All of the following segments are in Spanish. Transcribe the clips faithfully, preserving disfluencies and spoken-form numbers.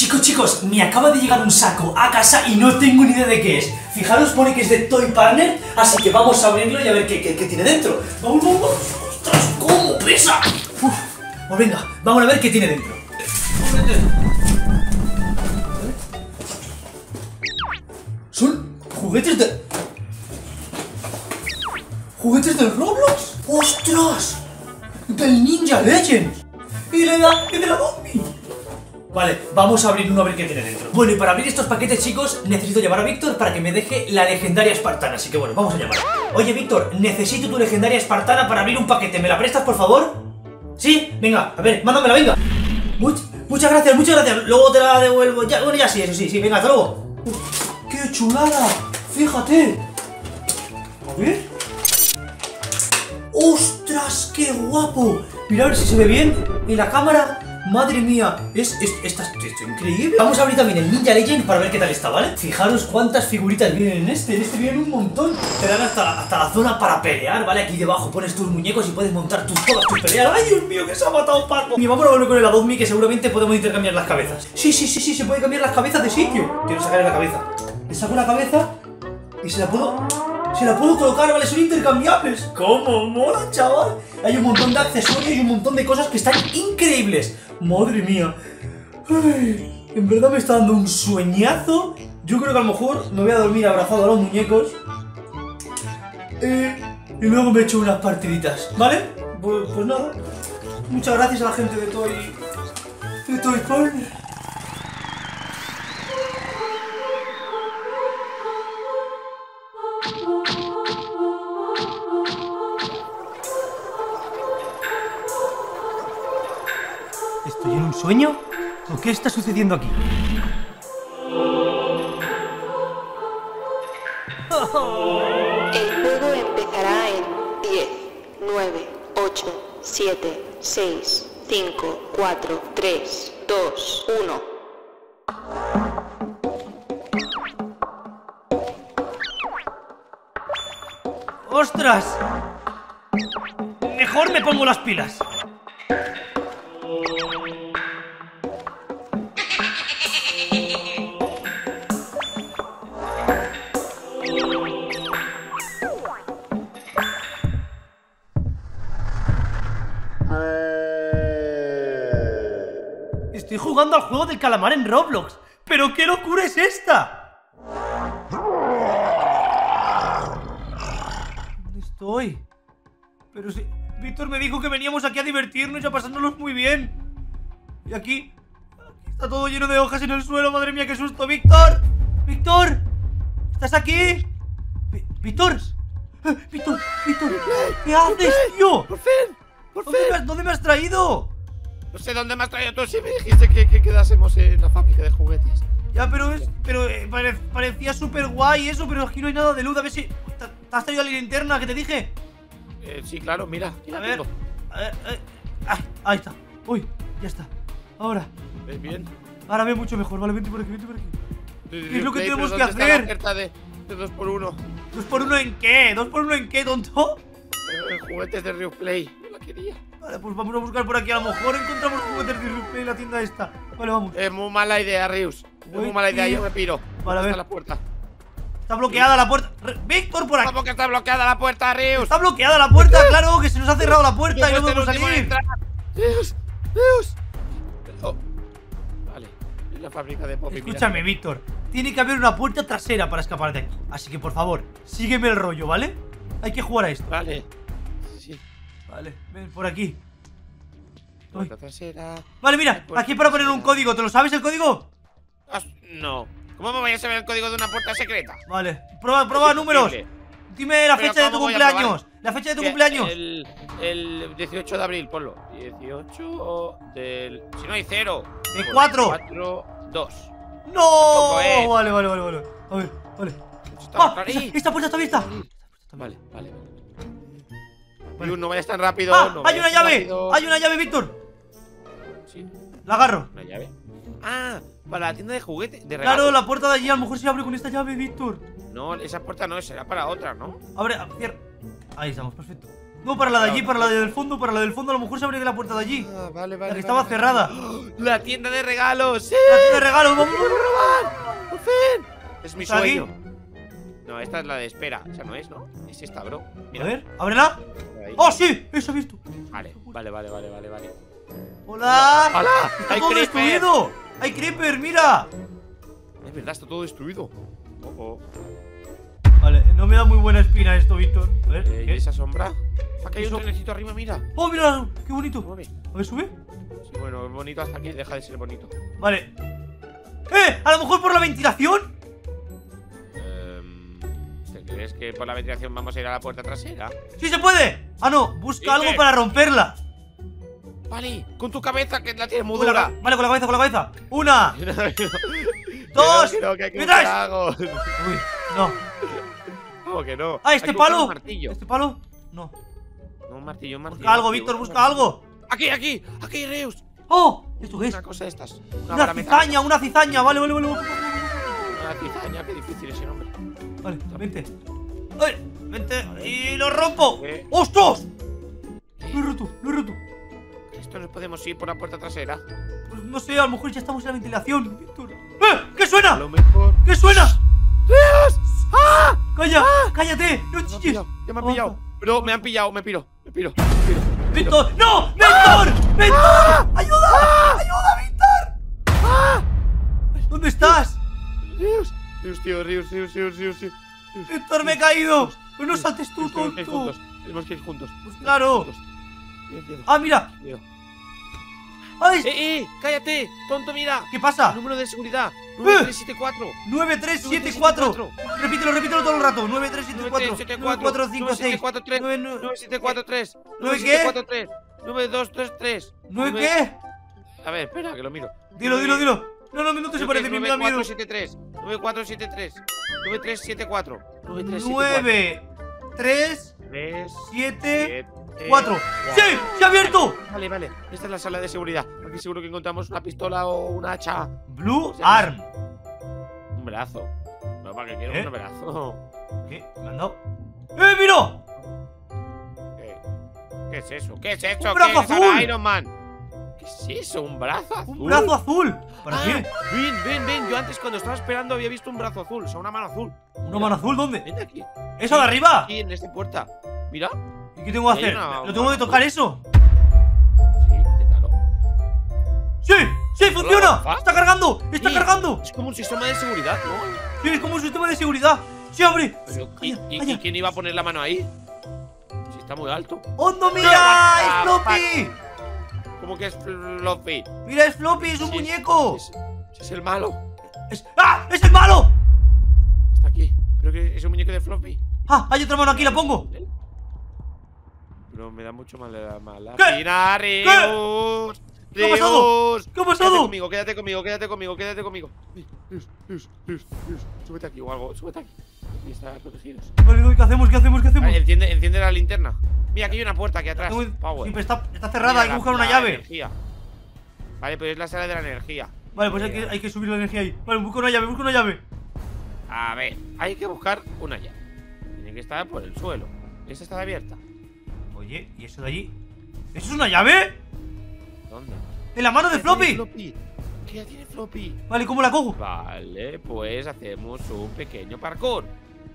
Chicos, chicos, me acaba de llegar un saco a casa y no tengo ni idea de qué es. Fijaros, pone que es de Toy Partner, así que vamos a abrirlo y a ver qué, qué, qué tiene dentro. ¡Vamos, vamos, vamos! ¡Ostras, cómo pesa! Uf, pues venga, vamos a ver qué tiene dentro. Son juguetes de... ¿Juguetes de Roblox? ¡Ostras! Del Ninja Legends y de la, y de la Zombie. Vale, vamos a abrir uno a ver qué tiene dentro. Bueno, y para abrir estos paquetes, chicos, necesito llamar a Víctor para que me deje la legendaria espartana. Así que bueno, vamos a llamar. Oye, Víctor, necesito tu legendaria espartana para abrir un paquete. ¿Me la prestas, por favor? ¿Sí? Venga, a ver, mándamela, venga. Much, muchas gracias, muchas gracias. Luego te la devuelvo. Ya, bueno, ya sí, eso sí, sí, venga, hasta luego. Uf, ¡qué chulada! Fíjate. A ver. ¡Ostras, qué guapo! Mira a ver si se ve bien en la cámara. Madre mía, es, es, esta, esto es increíble. Vamos a abrir también el Ninja Legend para ver qué tal está, ¿vale? Fijaros cuántas figuritas vienen en este. En este vienen un montón. Te dan hasta, hasta la zona para pelear, ¿vale? Aquí debajo pones tus muñecos y puedes montar tus, todas tus peleas. ¡Ay, Dios mío, que se ha matado Paco! Y vamos a volver con el Adopt Me, que seguramente podemos intercambiar las cabezas. Sí, sí, sí, sí, se puede cambiar las cabezas de sitio. Quiero sacarle la cabeza. Le saco la cabeza y se la puedo... Se la puedo colocar, ¿vale? Son intercambiables. ¡Cómo mola, chaval! Hay un montón de accesorios y un montón de cosas que están increíbles. ¡Madre mía! Ay, en verdad me está dando un sueñazo. Yo creo que a lo mejor me voy a dormir abrazado a los muñecos. Eh, y luego me echo unas partiditas, ¿vale? Pues, pues nada. Muchas gracias a la gente de Toy... de Toy Partner. ¿Estoy en un sueño? ¿O qué está sucediendo aquí? El juego empezará en diez, nueve, ocho, siete, seis, cinco, cuatro, tres, dos, uno. ¡Ostras! Mejor me pongo las pilas. Estoy jugando al juego del calamar en Roblox. ¿Pero qué locura es esta? ¿Dónde estoy? Pero si... Víctor me dijo que veníamos aquí a divertirnos y a pasárnoslos muy bien. Y aquí... Aquí está todo lleno de hojas en el suelo. Madre mía, qué susto. ¡Víctor! ¡Víctor! ¿Estás aquí? Vi- ¿Víctor? Eh, ¡Víctor! ¡Víctor! ¿Qué haces, tío? ¡Por fin! ¡Por fin! ¿Dónde me has, ¿Dónde me has traído? No sé dónde me has traído tú. Si me dijiste que, que quedásemos en la fábrica de juguetes. Ya, pero es... Pero eh, pare- parecía súper guay eso, pero aquí no hay nada de luz. A ver si... ¿Te, te has traído la linterna que te dije? Eh, sí, claro, mira. aquí la A ver... tengo. A ver... eh, ah, ahí está. Uy, ya está. Ahora... ¿Ves bien? Ahora veo mucho mejor. Vale, vente por aquí, vente por aquí. ¿Qué es lo que Play, tenemos pero que ¿dónde está la hacer? oferta de, de dos por uno? ¿Dos por uno en qué? ¿Dos por uno en qué, tonto? Eh, juguetes de Rio Play. No la quería. Vale, pues vamos a buscar por aquí. A lo mejor encontramos juguetes de Replay en la tienda esta. Vale, vamos. Es muy mala idea, Rius. Es Uy, muy mala idea, tío. yo me piro. Vale, a ¿Dónde ver. está la puerta? Está bloqueada la puerta. Re- Víctor, por aquí. ¿Cómo que está bloqueada la puerta, Rius? Está bloqueada la puerta, claro, que se nos ha cerrado la puerta y no Yo podemos este último en salir. entrar. Rius, Rius. Oh. Vale, es la fábrica de Poppy. mira. Escúchame, Víctor. Tiene que haber una puerta trasera para escapar de aquí. Así que, por favor, sígueme el rollo, ¿vale? Hay que jugar a esto. Vale. Sí. Vale, ven por aquí. Uy. Puerta trasera. Vale, mira, Puerta aquí para poner un trasera. código. ¿Te lo sabes el código? Ah, no. ¿Cómo me voy a saber el código de una puerta secreta? Vale, prueba, prueba Es números. imposible. Dime la Pero fecha de tu ¿cómo voy a cumpleaños. La fecha de tu Que cumpleaños. El, el dieciocho de abril, ponlo. dieciocho del... Si no hay cero. De cuatro. cuatro, dos. ¡No! Tampoco es. Vale, vale, vale, vale. A ver, vale. Está ¡Ah! claro. Esta, ¡Ey! esta puerta está abierta. Vale, vale. Vale. Rius, no vayas tan rápido. ¡Ah! no ¡Hay vayas una tan llave! rápido. ¡Hay una llave, Víctor! Sí, La agarro. una llave. Ah, para la tienda de juguetes. De Claro, regalos. la puerta de allí a lo mejor se abre con esta llave, Víctor. No, esa puerta no, será para otra, ¿no? Abre, cierra. Ahí estamos, perfecto. No, para la de allí, para la del fondo, para la del fondo. A lo mejor se abre la puerta de allí. Ah, vale, vale. La que vale, estaba vale. cerrada. La tienda de regalos, sí. La tienda de regalos, vamos, vamos, robar! ¡Por fin! Es mi ¿Está aquí? sueño. No, esta es la de espera. Esa no es, ¿no? Es esta, bro. Mira. A ver, ábrela. Ahí. ¡Oh, sí! Eso he visto. Vale, vale, vale, vale, vale, vale. ¡Hola! ¡Hola! ¡Está ¡Hay todo creeper! destruido! ¡Hay creeper, mira! Es verdad, está todo destruido. Oh, oh. Vale, no me da muy buena espina esto, Víctor. A ver, Eh, ¿y ¿qué? esa sombra? Aquí hay un Eso- trenecito arriba, mira. ¡Oh, mira! ¡Qué bonito! Mueve. A ver, sube. Sí, bueno, es bonito hasta que deja de ser bonito. Vale. ¡Eh! ¡A lo mejor por la ventilación! Em, ¿Te crees que por la ventilación vamos a ir a la puerta trasera? ¡Sí se puede! Ah, no, busca ¿Y algo qué? para romperla. Vale, con tu cabeza que la tienes muy Con la dura. ca- Vale, con la cabeza, con la cabeza. Una. Dos. Dos. Que no, que hay que ¡Me buscar traes! algo. Uy, no. ¿Cómo que no? ¡Ah, Hay este que buscar palo! Un martillo. ¿Este palo? No. No, un martillo, un martillo. Busca algo, un martillo, Víctor, un busca martillo. algo. Aquí, aquí, aquí, Reus. ¡Oh! ¿Esto qué es? Una cosa de estas. Una vara metálica. cizaña, una cizaña. Vale, vale, vale. Una cizaña, qué difícil ese nombre. Vale, vente. ¡Ay! Vente y lo rompo. ¿Qué? ¡Ostras! Lo he roto, lo he roto. Esto nos podemos ir por la puerta trasera. Pues no sé, a lo mejor ya estamos en la ventilación, Víctor. ¡Eh! ¿Qué A suena? lo mejor. ¿Qué suena? ¡Dios! ¡Ah! ¡Calla! ¡Cállate! ¡No Me han chilles! pillado, ya me han pillado. Bro, me han pillado, me piro, me piro, me piro. ¡Víctor! ¡No! ¡Víctor! ¡Víctor! ¡Ayuda! ¡Ayuda, Víctor! ¡Ah! ¿Dónde estás? Dios, Dios, tío, Dios, Dios, Dios, Dios, Dios. ¡Víctor, me he caído! ¡Pero no saltes tú, Tenemos que ir tonto! juntos, tenemos que ir juntos. Pues claro. Juntos. Miedo, miedo, ¡Ah, mira! miedo. ¡Ay! ¡Eh, eh! ¡Cállate! ¡Tonto, mira! ¿Qué pasa? Número de seguridad: nueve tres siete cuatro. nueve tres siete cuatro. Repítelo, repítelo todo el rato. nueve tres siete cuatro. nueve cuatro cinco seis. nueve siete cuatro tres. ¿Nueve qué? nueve dos tres tres. ¿nueve qué? A ver, espera, que lo miro. Dilo, dilo, dilo. No, no, no te se parece, me da miedo. nueve cuatro siete tres. nueve cuatro siete tres. nueve tres siete cuatro. nueve tres siete cuatro. nueve tres tres siete siete cuatro. ¡Sí! ¡Se ha abierto! Vale, vale. Esta es la sala de seguridad. Aquí seguro que encontramos una pistola o un hacha. Blue Arm. Un brazo. No, ¿para qué quiero ¿Eh? un brazo? ¿Qué? ¿Me han dado? ¡Eh, mira! ¿Qué? ¿Qué es eso? ¿Qué es eso? ¡Un brazo ¿Qué es azul! ahora, Iron Man? ¿Qué es eso? ¿Un brazo azul? ¡Un brazo azul! ¿Para Ah, qué? Ven, ven, ven. Yo antes cuando estaba esperando había visto un brazo azul. O sea, una mano azul. ¿Una mano azul dónde? Ven aquí. ¿Eso de arriba? Aquí en esta puerta. Mira. ¿Y qué tengo que Hay hacer? una- ¿Lo tengo que tocar eso? Sí, inténtalo. ¡Sí! ¡Sí! ¡Funciona! Rafa. ¡Está cargando! ¡Está Sí, cargando! Es como un sistema de seguridad, ¿no? Sí, es como un sistema de seguridad. ¡Se abre! Pero, ¿y, Calla, y- calla. y quién iba a poner la mano ahí? Si está muy alto. ¡Hondo, What mira! the ¡Es Floppy! ¿Cómo que es Floppy? ¡Mira, es Floppy! ¡Es un Sí, muñeco! Es, es el malo. Es- ¡Ah! ¡Es el malo! Está aquí. Creo que es un muñeco de Floppy. ¡Ah! Hay otra mano aquí, la pongo. Pero me da mucho mala, mala ¿Qué? pena, ¿Qué? Reus. ¿Qué ha pasado? Reus. ¿Qué ha pasado? Quédate conmigo, quédate conmigo, quédate conmigo, quédate conmigo. Reus, Reus, Reus, Reus. Súbete aquí o algo, súbete aquí. Y está protegidos. Vale, vale, ¿qué hacemos? ¿Qué hacemos? ¿Qué hacemos? Vale, enciende, enciende la linterna. Mira, aquí hay una puerta aquí atrás. Tengo- Power. Sí, pero está, está cerrada, Mira, hay que la- buscar una la llave. energía. Vale, pues es la sala de la energía. Vale, pues hay que, hay que subir la energía ahí. Vale, busca una llave, busca una llave. A ver, hay que buscar una llave. Tiene que estar por el suelo. Esa está abierta. Oye, ¿y eso de allí? ¿Eso es una llave? ¿Dónde? ¡En la mano de ¿Qué ya tiene Floppy! Floppy? ¿Qué ya tiene Floppy? Vale, ¿cómo la cojo? Vale, pues hacemos un pequeño parkour.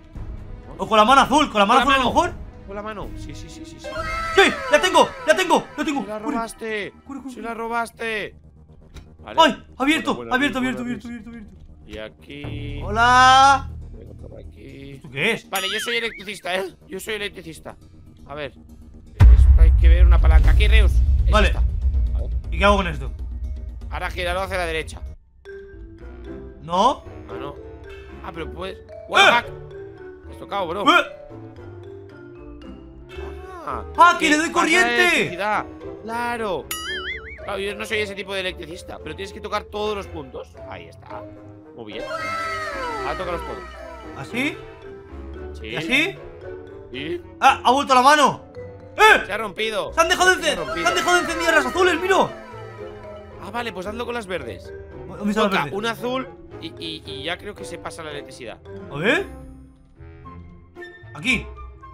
O con la mano azul, con la mano Con la azul a lo mano. mejor. Con la mano. Sí, sí, sí, sí, sí. ¡Sí! ¡La tengo! ¡La tengo! ¡La tengo! ¡Se la Corre. robaste! corre, corre. ¡Se la robaste! Vale. ¡Ay! ¡Abierto! Buena, buena, ¡Abierto, buena, abierto, buena. abierto, abierto, abierto! Y aquí. ¡Hola! Vengo por aquí. ¿Esto qué es? Vale, yo soy electricista, ¿eh? Yo soy electricista. A ver. Es- hay que ver una palanca. Aquí, Reus. Es Vale. esta. A ver. ¿Y qué hago con esto? Ahora girarlo hacia la derecha. ¿No? Ah, no. Ah, pero puedes. What the ¡Eh! fuck? Has tocado, bro. ¡Eh! Ah, ¡Ah, que le doy pasa corriente! electricidad. Claro. Claro, yo no soy ese tipo de electricista, pero tienes que tocar todos los puntos. Ahí está. Muy bien. Ahora tócalos todos. ¿Así? Sí. ¿Y así? ¿Y? ¡Ah! ¡Ha vuelto la mano! ¡Eh! Se ha rompido. ¡Se han dejado de, Se ha encender! rompido. ¡Se han dejado de encender las azules! ¡Miro! Ah, vale, pues hazlo con las verdes. ¿Dónde está la Toca verde? un azul y, y- y ya creo que se pasa la electricidad. A ver. Aquí.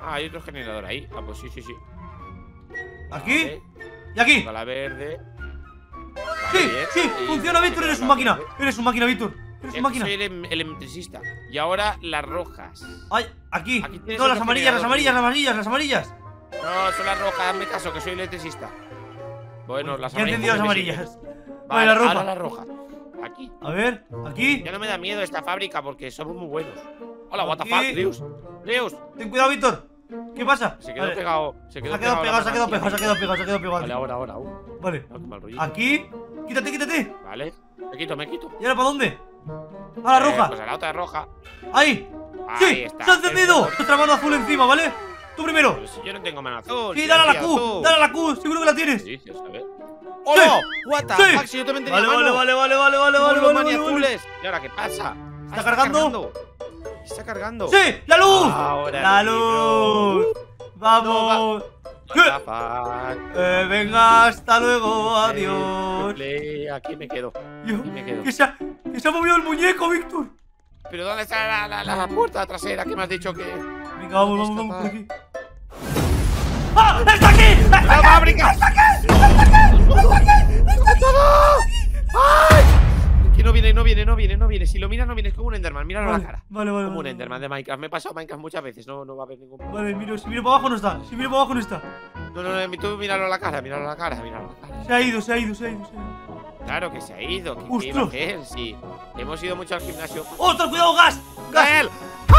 Ah, hay otro generador ahí. Ah, pues sí, sí, sí. Aquí Vale. y aquí. Toca la verde. Sí, Vale, bien. sí, Y funciona, se Víctor. queda Eres la un máquina. verde. Eres un máquina, Víctor. Eres Eh, un máquina. Soy el, el electricista. Y ahora las rojas. Ay, aquí. Aquí tienes Todas las otro amarillas, las generador, amarillas, tío. las amarillas, las amarillas. No, son las rojas, hazme caso, que soy electricista. Bueno, las Ya he amarillas. encendido las pues me amarillas. sirven. Vale, la roja. Ahora las rojas. Aquí. A ver, aquí. Ya no me da miedo esta fábrica porque somos muy buenos. Hola, what the Aquí. fuck, Rius. Rius. Ten cuidado, Víctor. ¿Qué pasa? Se quedó Vale. pegado. Se quedó Se ha quedado pegado, se ha quedado la pegado, se ha quedado pegado, se ha quedado pegado. Vale, ahora, ahora. Uh. Vale. No, qué mal rollo. Aquí. Quítate, quítate. Vale. Me quito, me quito. ¿Y ahora para dónde? A la Eh, roja. Pues a la otra roja. Ahí. Ahí Sí, está. se ha encendido. El- Nuestra mano azul encima, ¿vale? Tú primero. Pero si yo no tengo mano azul. Sí, si dale a la hacías Q. tú. Dale a la Q. Seguro que la tienes. ¿Qué dices? A ver. ¡Oh, no! What the Sí. fuck, si yo también tenía Vale, vale, mano. vale, vale, vale, vale, Como vale, los vale, mani vale, vale. azules. ¿Y ahora qué pasa? ¿Está cargando? Está cargando. ¡Sí! ¡La luz! Ahora ¡La sí, bro. luz! ¡Vamos! What the fuck. Eh, venga, hasta luego, Play, adiós. play, Aquí me quedo. Yo- Aquí me quedo. que, se ha, que se ha movido el muñeco, Víctor. ¿Pero dónde está la, la, la puerta trasera que me has dicho que...? Venga, vamos, vamos, vamos por Escapar. aquí. ¡Ah! ¡Está aquí! ¡Está ¡La aquí! fábrica! ¡Está aquí! ¡Está aquí! ¡Está aquí! ¡Ay! Que no viene, no viene, no viene, no viene. Si lo miras, no viene. Es como un Enderman. Míralo Vale, la cara. vale, vale. Como un vale, Enderman de Minecraft. Me he pasado Minecraft muchas veces. No, no va a haber ningún problema. Vale, miro, si miro para abajo no está. Si miro para abajo no está. No, no, no. Tú míralo a la cara, míralo a la cara, míralo a la cara. Se ha ido, se ha ido, se ha ido. Se ha ido. Claro que se ha ido. ¿Qué, qué iba a hacer? Sí. Hemos ido mucho al gimnasio. ¡Ostras, cuidado, gas! ¡Gas! ¡Gael!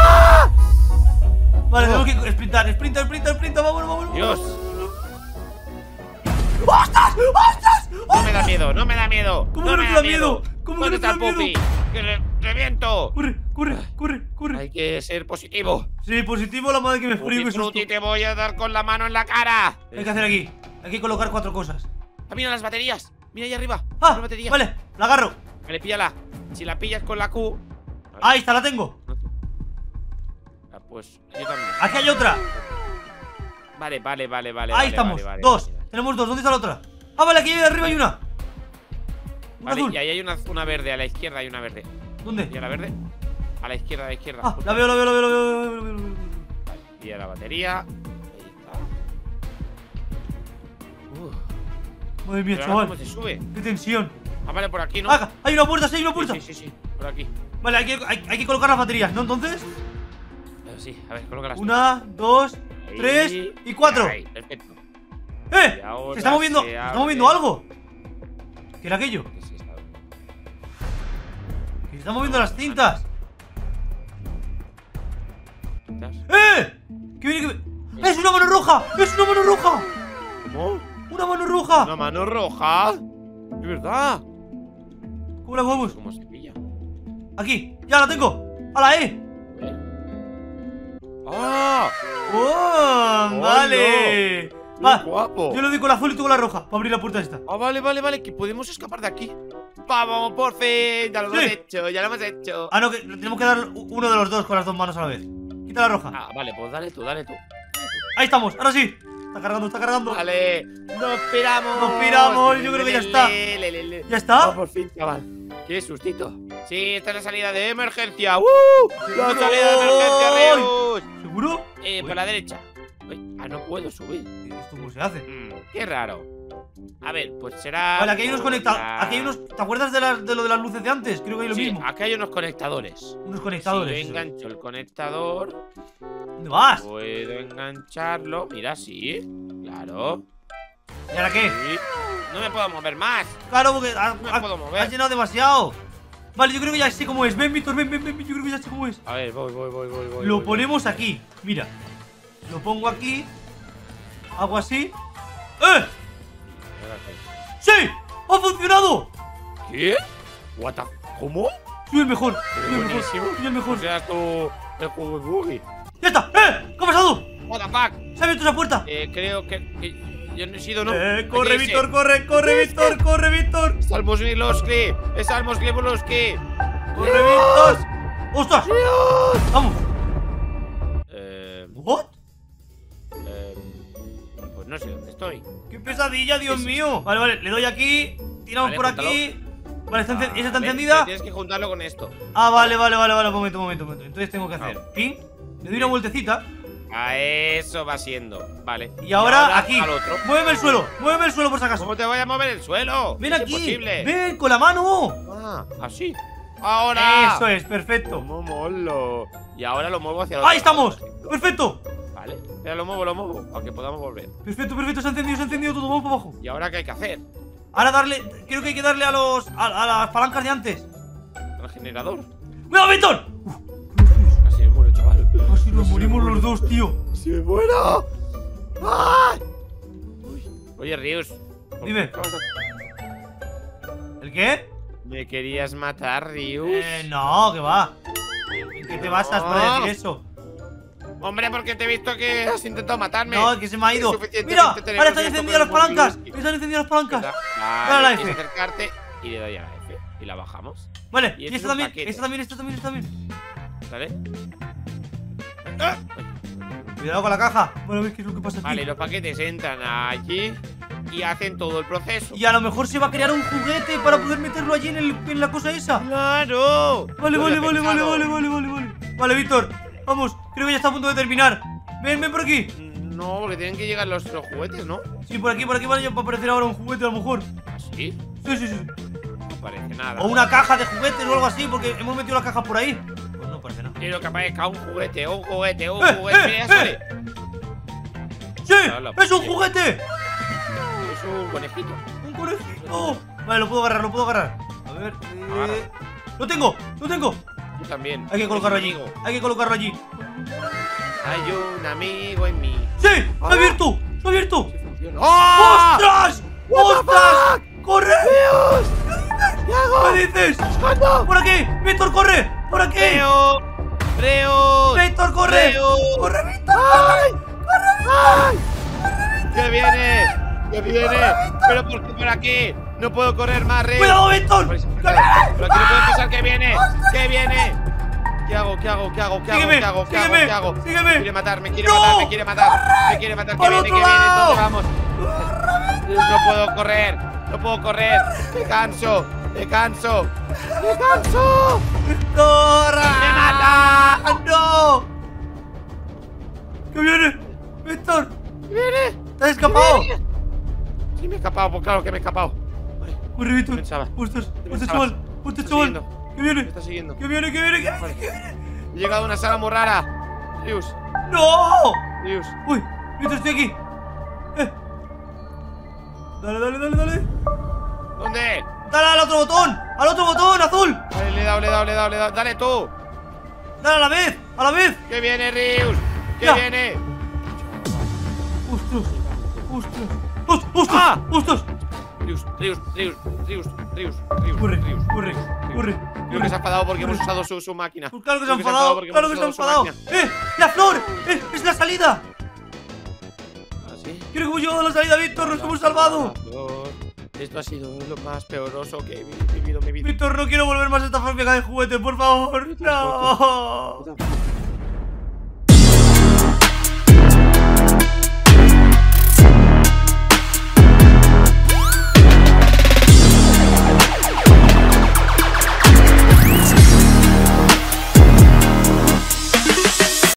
Vale, Oh. tenemos que sprintar, sprinta, sprinta, sprinta, vámonos, vámonos. Dios. ¡Ostras! ¡Ostras! No me da miedo, no me da miedo. ¿Cómo no que no me te da da miedo? ¿Cómo que ¿Dónde no te está da el miedo? puppy? ¡Que re- reviento! Corre, corre, corre, corre. Hay que ser positivo. Sí, positivo, la madre que me frío y me Tutti frutti, asustó. te voy a dar con la mano en la cara. ¿Qué hay que hacer aquí? Hay que colocar cuatro cosas. Ah, mira las baterías. Mira ahí arriba. Ah, Una batería. vale, la agarro. Vale, píllala. Si la pillas con la Q. Ahí está, la tengo. Ah, pues yo también. Aquí hay otra. Vale, vale, vale, vale. Ahí vale, estamos, vale, vale, dos. vale, vale. Tenemos dos, ¿dónde está la otra? Ah, vale, aquí arriba hay una. Una Vale, azul. y ahí hay una, una verde. A la izquierda hay una verde. ¿Y ¿Dónde? a la verde? A la izquierda, a la izquierda. Ah, la veo, la veo, la veo, la veo, la veo, la veo, la veo, la veo. Vale, y a la batería. Ahí está. Uf. Madre mía, Pero ahora cómo chaval. se sube. Qué tensión. Ah, vale, por aquí, ¿no? Ah, hay una puerta, sí, hay una puerta. Sí, sí, sí, sí, por aquí. Vale, hay que, hay, hay que colocar las baterías, ¿no? Entonces, Eh, Sí, a ver, colócalas. una, dos, Ahí. tres y cuatro. Ahí, perfecto. ¡Eh! Y ahora Se está moviendo, se se está abre. moviendo algo. ¿Qué era aquello? Que sí, está bien. Que se están moviendo las cintas. ¿Cintas? ¡Eh! ¿Qué viene que me- ¡Es una mano roja! ¡Es una mano roja! ¿Cómo? ¡Una mano roja! ¿Una mano roja? ¿De verdad? ¿Cómo la movemos? ¿Cómo se pilla? Aquí, ya la tengo. ¡A la E! ¡Ah! ¡Oh! ¡Oh, ¡Vale! ¡Qué Va, guapo! yo le doy con la azul y tú con la roja para abrir la puerta esta. Ah, vale, vale, vale, que podemos escapar de aquí. ¡Vamos, por fin! Ya lo hemos Sí. hecho, ya lo hemos hecho. Ah, no, que tenemos que dar uno de los dos con las dos manos a la vez. Quita la roja. Ah, vale, pues dale tú, dale tú. Ahí estamos, ahora sí. Está cargando, está cargando. Vale, nos piramos. Nos piramos, yo creo que ya está. Le, le, le, le. ¿Ya está? Ah, por fin, chaval. Qué sustito. Sí, esta es la salida de emergencia. ¡Uh! La ¡Seguro! salida de emergencia, Reus. ¿Seguro? Eh, Uy. por la derecha. Uy, ah, no puedo subir. ¿Esto cómo se hace? Mm, qué raro. A ver, pues será. Vale, aquí hay unos por conectados. la- Aquí hay unos. ¿Te acuerdas de, las- de lo de las luces de antes? Creo que hay lo Sí, mismo. aquí hay unos conectadores. Unos Si conectadores. yo eso. engancho el conectador, ¿Dónde vas? puedo engancharlo. Mira, sí. Claro. ¿Y ahora qué? Sí. No me puedo mover más. Claro, porque ha- No me ha- puedo mover. has llenado demasiado. Vale, yo creo que ya sé cómo es. Ven, Víctor, ven, ven, ven. Yo creo que ya sé cómo es. A ver, voy, voy, voy, voy. voy Lo voy, ponemos aquí. Mira. Lo pongo aquí. Hago así. ¡Eh! voy. ¡Sí! ¡Ha funcionado! ¿Qué? What the- ¿Cómo? Soy el mejor. Pero Soy el mejor. buenísimo. Soy el mejor. O sea, tú. El juego de buggy. ¡Ya está! ¡Eh! ¿Qué ha pasado? What the fuck. ¿Se ha abierto esa puerta? Eh, creo que, que yo no he sido, ¿no? ¡Eh! ¡Corre, Aquí Víctor! ese. ¡Corre, corre, Víctor! ¡Corre, Víctor! Salmos Glibolowski. Es Salmos Glibolowski. ¡Corre, Víctor! ¡Ostras! ¡Vamos! Eh, ¿What? eh, pues no sé dónde estoy. ¡Qué pesadilla, Dios Sí, sí, mío! Vale, vale, le doy aquí. Tiramos Vale, por júntalo. aquí. Vale, está encen- ¿esa está Vale, encendida? Tienes que juntarlo con esto. Ah, vale, vale, vale, vale. Un momento, un momento, un momento. Entonces tengo que hacer Ah. pin. Le doy una vueltecita. A eso va siendo. Vale. Y ahora, aquí. Al otro. Muéveme el suelo. Muéveme el suelo por si acaso. ¿Cómo te voy a mover el suelo? Ven Es aquí. imposible. Ven con la mano. Ah, así. Ahora. Eso es, perfecto. Como molo. Y ahora lo muevo hacia el otro Ahí estamos. lado. Perfecto. Vale. Espera, lo muevo, lo muevo. Aunque podamos volver. Perfecto, perfecto. Se ha encendido, se ha encendido todo. Vamos para abajo. ¿Y ahora qué hay que hacer? Ahora darle. Creo que hay que darle a los. A, a las palancas de antes. ¿Al generador? ¡Cuidado, Víctor! Casi me muero, chaval. Casi nos morimos los dos, tío. ¡Se me muero! ¡Ay! Uy. Oye, Rius. ¿por Dime. qué vas a- ¿El qué? ¿Me querías matar, Rius? Eh, no, que va. ¿En qué te basas para decir eso? Hombre, porque te he visto que has intentado matarme. No, que se me ha ido. Suficientemente Mira, tenemos ahora están esto encendidas las con el palancas. multiuski. Están encendidas las palancas. ¿Verdad? Dale a la Vale, F. tienes que acercarte y le doy a la F. Y la bajamos. Vale, Y y este esta es un también, paquete. esta también, esta también, esta también. ¿Vale? ¡Ah! Cuidado con la caja. Bueno, ves qué es lo que pasa aquí. Vale, los paquetes entran allí y hacen todo el proceso. Y a lo mejor se va a crear un juguete para poder meterlo allí en, el, en la cosa esa. ¡Claro! Vale, Lo vale, he vale, vale, pensado. vale, vale, vale, vale. Vale, Víctor, vamos, creo que ya está a punto de terminar. Ven, ven por aquí. No, porque tienen que llegar los, los juguetes, ¿no? Sí, por aquí, por aquí, vale, ya va a aparecer ahora un juguete a lo mejor. ¿Así? Sí, sí, sí. No parece nada. O una caja de juguetes o algo así, porque hemos metido las cajas por ahí. Pues no parece nada. Quiero que aparezca un juguete, un juguete, un ¡Eh, juguete. eh, Mira, eh! sale. ¡Sí! Hola, ¡Es un oye. juguete! Es un conejito. ¡Un conejito! Vale, lo puedo agarrar, lo puedo agarrar. A ver. eh, Agarra. ¡Lo tengo! ¡Lo tengo! Tú también. Hay que colocarlo Eres allí. un amigo. Hay que colocarlo allí. Hay un amigo en mí. ¡Sí! ¡Se ha Ah. abierto! ¡Se ha abierto! ¡Oh! ¡Ostras! ¡Ostras! ¡Corre! ¿Qué hago? ¿Qué dices? ¡Escondo! ¡Por aquí! ¡Víctor, corre! ¡Por aquí! ¡Reo! ¡Reo! ¡Víctor, corre! ¡Reo! ¡Corre, Víctor! ¡Ay! ¡Ay! ¡Que viene! ¡Que viene! ¡Pero por qué por aquí! ¡No puedo correr más, Reo! ¡Cuidado, Víctor! Pero aquí no puedo pasar, que viene. Que viene. ¿Qué hago? ¿Qué hago? ¿Qué hago? ¿Qué hago? Sígueme, ¿Qué hago? ¿Qué hago? sígueme, ¿Qué hago? sígueme. Me quiere matar, me quiere ¡No! matar, me quiere matar. Me quiere matar. Que ¡Al viene, que otro viene. lado! ¿Dónde vamos? No puedo correr. No puedo correr. Me canso. Me canso. Me canso. ¡Corre! ¡Me mata! ¡No! ¿Qué viene? ¡Víctor! ¿Qué viene? ¿Te has escapado? Sí, me he escapado. Pues claro que me he escapado. Vale, ¡Corre, Víctor! pensaba. ¡Ostras! ¿Qué ¡Ostras, pensabas? chaval! ¡Ostras, Me chaval! está ¿Qué Me viene? está siguiendo. ¿Qué viene? ¿Qué viene? ¿Qué viene? Vale. ¿Qué viene? He llegado a una sala muy rara. Rius. ¡No! Rius. ¡Uy! ¡Víctor, estoy aquí! ¡Eh! Dale, dale, dale, dale. ¿Dónde? ¡Dale al otro botón! ¡Al otro botón, azul! Vale, le he dado, le he dado, le he dado, le he dado. Dale tú. ¡Dale a la vez! ¡A la vez! ¿Qué viene, Rius? ¿Qué Ya. viene? ¡Ostras! ¡Ostras! ¡Ostras! ¡Ostras! ¡Ah! ¡Ostras! Rius, Rius, Rius, Rius, Rius, Rius. ¡Corre! Rius. ¡Corre! ¡Corre! Creo que se ha enfadado porque hemos usado su, su máquina. Pues claro que se Creo ha enfadado, porque claro hemos que se ha usado enfadado. su máquina. ¡Eh! ¡La flor! ¡Eh! ¡Es la salida! ¿Ah, sí? Creo que hemos llegado a la salida, Víctor, nos hemos salvado. Esto ha sido lo más peoroso que he vi- vivido en mi vida. Víctor, no quiero volver más a esta fábrica de juguetes, por favor. No.